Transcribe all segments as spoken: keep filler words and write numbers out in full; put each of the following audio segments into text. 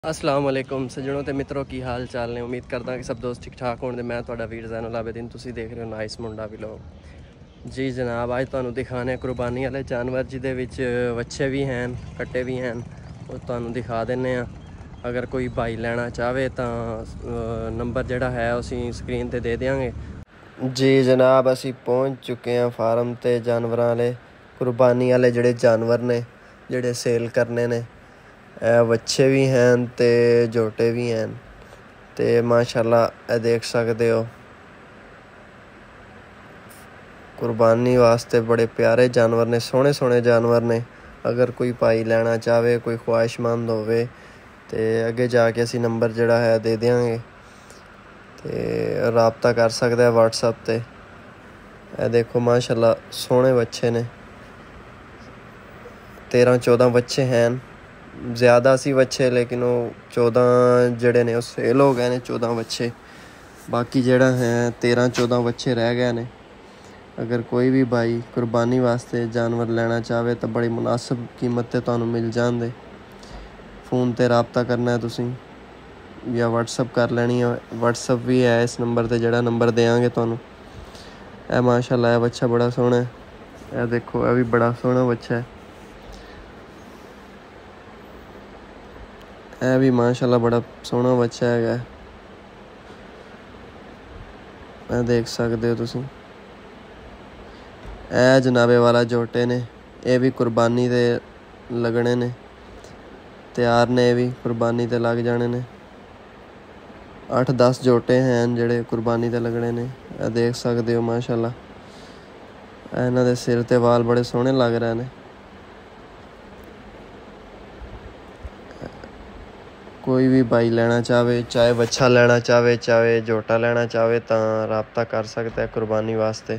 अस्सलाम वालेकुम सज्जनों ते मित्रों की हाल चाल ने। उम्मीद करदा कि सब दोस्त ठीक ठाक होने। मैं तुहाडा वीर ज़ैनुल आबिदीन, तुसी देख रहे हो नाइस मुंडा व्लॉग। जी जनाब, अज तुहानू दिखाने कुर्बानी वाले जानवर जिहदे विच वच्छे भी हैं कट्टे भी हैं, वो तुहानू दिखा देने। अगर कोई भाई लेना चाहे तो नंबर जिहड़ा है उसी स्क्रीन ते दे देंगे। जी जनाब, असी पहुँच चुके हैं फार्म ते जानवरां वाले कुर्बानी वाले जिहड़े जानवर ने जिहड़े सेल करने ने। बच्चे भी हैं ते जोटे भी हैं ते माशाल्लाह देख सकते हो कुर्बानी वास्ते बड़े प्यारे जानवर ने, सोहने सोहने जानवर ने। अगर कोई भाई लेना चाहे, कोई ख्वाहिशमंद होवे ते अगे जाके असी नंबर जिहड़ा है दे देंगे ते राबता कर सकदा है व्हाट्सएप ते। ए देखो माशाल्लाह सोहने बच्चे ने, तेरह चौदह बच्चे हैं। ज़्यादा सी बच्चे, लेकिन वो चौदह जड़े ने सेल हो गए ने, चौदह बच्चे। बाकी जड़ा है तेरह चौदह बच्चे रह गए ने। अगर कोई भी भाई कुर्बानी वास्ते जानवर लेना चाहे तो बड़ी मुनासिब कीमत ते तुहानू मिल जांदे। फ़ोन ते रबता करना है तुसी या व्हाट्सअप कर लैनी है। व्हाट्सअप भी है इस नंबर ते, जड़ा नंबर देंगे तुहानू। ए माशाल्लाह ए बच्चा बड़ा सोहना है। ए देखो, ए भी बड़ा सोहना बच्चा है। ए भी माशाल्लाह बड़ा सोहना बच्चा है। ए देख सकते हो तुसी। ए जनाबे वाला जोटे ने, ये भी कुर्बानी ते लगने ने, तैयार ने, ये भी कुर्बानी ते लग जाने ने। अठ दस जोटे हैं जेड़े कुर्बानी ते लगने ने। ए देख सकते हो माशाल्लाह, इन्हां दे सिर ते वाल बड़े सोहने लग रहे ने। कोई भी भाई लेना चाहे, चाहे बच्चा लेना चाहे चाहे जोटा लेना चाहे, तो रबता कर सकता है कुर्बानी वास्ते।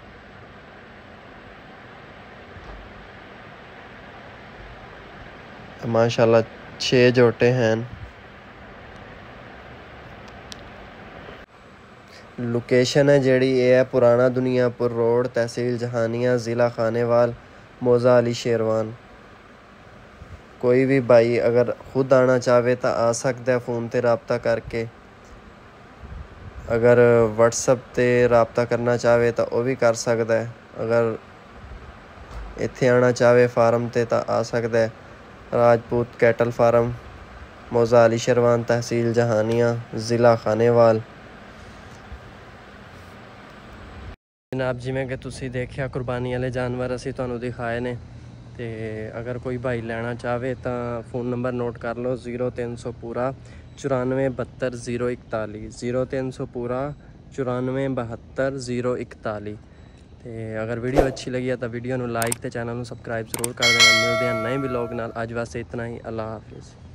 माशाल्लाह छे जोटे हैं। लोकेशन है जेड़ी ये है पुराना दुनियापुर रोड, तहसील जहानिया, ज़िला खानेवाल, मौज़ा अली शेरवान। कोई भी भाई अगर खुद आना चाहे तो आ सकता है फ़ोन ते रबता करके। अगर व्हाट्सएप ते रबता करना चाहे तो वह भी कर सकता है। अगर इत्थे आना चाहे फार्म ते तो आ सकता है। राजपूत कैटल फार्म, मौज़ा अली शेरवान, तहसील जहानिया, ज़िला खानेवाल। जनाब, जिमें कि तुसी देखिया कुर्बानी वाले जानवर असी तुहानू दिखाए ने। ते अगर कोई भाई लेना चाहे तो फ़ोन नंबर नोट कर लो, जीरो तीन सौ पूरा चौरानवे बहत्तर जीरो इकताली, जीरो तीन सौ पूरा चौरानवे बहत्तर जीरो इकताली। तो अगर वीडियो अच्छी लगी है तो वीडियो नू लाइक ते चैनल नू सबसक्राइब जरूर कर देना। मिलते हैं नए व्लॉग नाल। अज वास्ते इतना ही। अल्लाह हाफिज़।